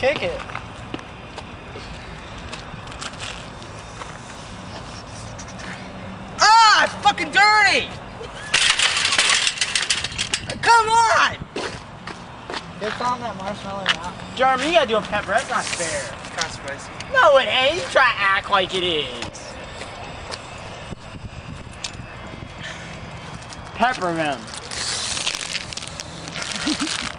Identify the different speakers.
Speaker 1: kick it.
Speaker 2: Ah, it's fucking dirty! Come on!
Speaker 1: It's on that marshmallow now. Jeremy, you gotta do a pepper. That's not fair.
Speaker 2: It's kind of spicy.
Speaker 1: No, it ain't. You try to act like it is. Pepper them.